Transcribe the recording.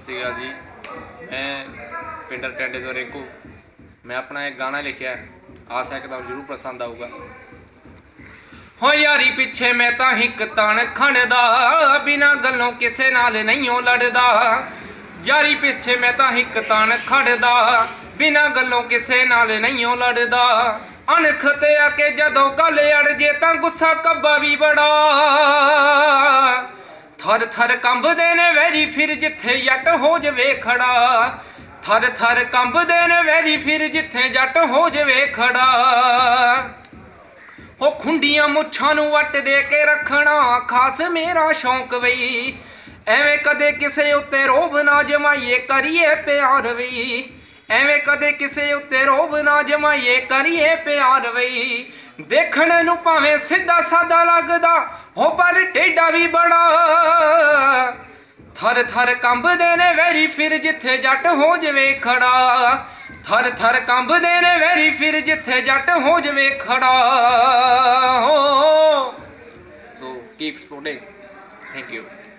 श्री अकाल जी। मैं पिंडर टेंडे तो रिंकू। मैं अपना एक गाना लिखा है, आस है एकदम जरूर पसंद आऊगा। हो यारी पिछे मैं तां हिक तन खड़दा, बिना गलों किसे नाल नहीं लड़दा। यारी पिछे मैं तां हिक तन खड़दा, बिना गलों किसे नाल नहीं लड़दा। अणख ते आके जदों गल अड़ जे तां गुस्सा कब्बा भी बड़ा। थर थर कंबदे ने वैरी फिर जिथे जट हो जवे खड़ा। थर थर कंबदे ने वैरी फिर जिथे जट हो जवे खड़ा। हो खुंडियां मुछां नूं वट दे के रखना खास मेरा शौक वई। एवें कदे किसे उत्ते रोब ना जमाइए करिए प्यार वई। एवें कदे किसे उत्ते रोब ना जमाइए करिए प्यार वई। देखण नूं भावें सीधा सादा लगदा हो पर टेढ़ा भी बड़ा। थर थर कंबदे ने वैरी फिर जिथे जट हो जवे खड़ा। थर थर कंबदे ने वैरी फिर जिथे जट हो जवे खड़ा। So keep supporting. Thank you.